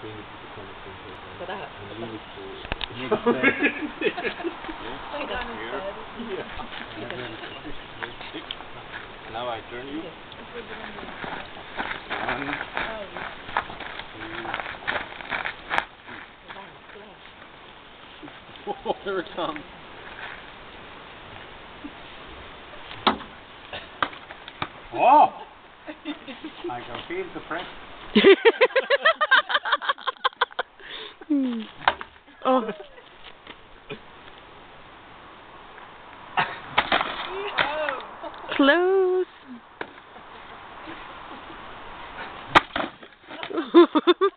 For that. Now I turn you. One, two. Oh, here it comes. Oh! I can feel the press. Oh. Close.